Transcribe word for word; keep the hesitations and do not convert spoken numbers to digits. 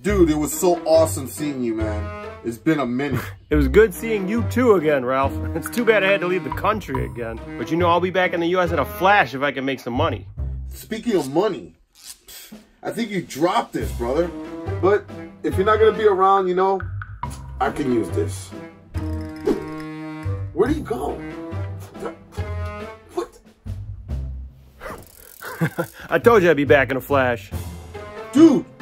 Dude, it was so awesome seeing you, man. It's been a minute. It was good seeing you too again, Ralph. It's too bad I had to leave the country again. But you know, I'll be back in the U S in a flash if I can make some money. Speaking of money, I think you dropped this, brother. But if you're not gonna be around, you know, I can use this. Where do you go? What? I told you I'd be back in a flash. Dude,